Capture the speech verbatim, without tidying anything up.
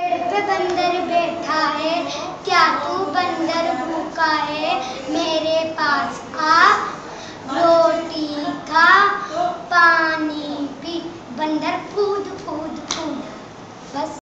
पेड़ पे बंदर बैठा है, क्या तू बंदर भूखा है, मेरे पास आ, रोटी खा, पानी पी। बंदर कूद कूद कूद। बस।